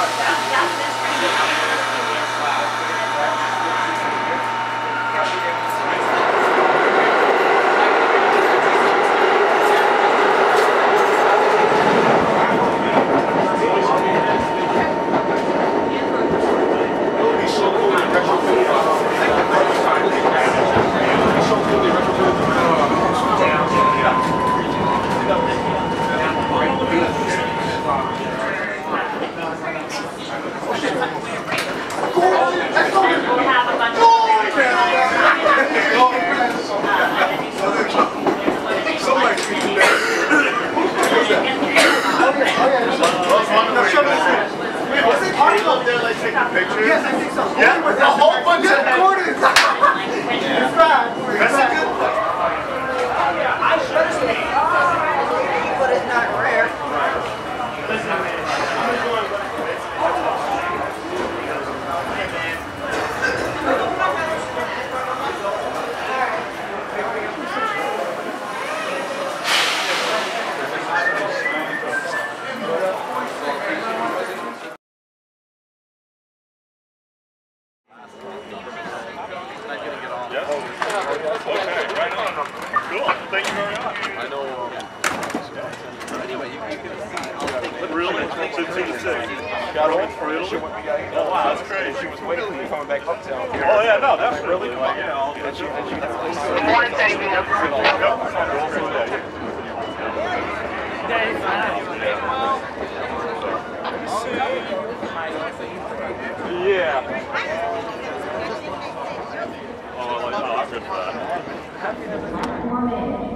Yes, I think so. Yeah, with a whole bunch of recordings. It's bad. That's a good thing. I should say, but it's not rare. Oh wow, that's crazy. She was waiting for you coming back uptown. Oh yeah, no, that's really like, you know. Yeah. Oh, like, I'm good for that. 1 minute.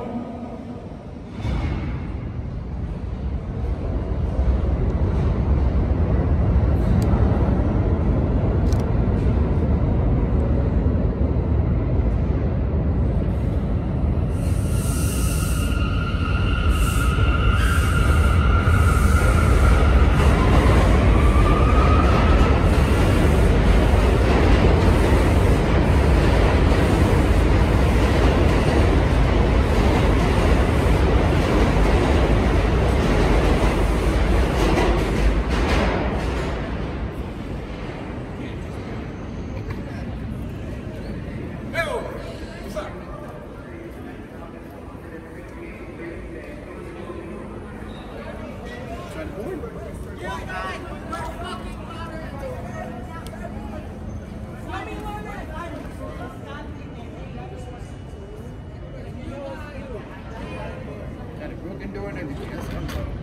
Got a broken door and everything.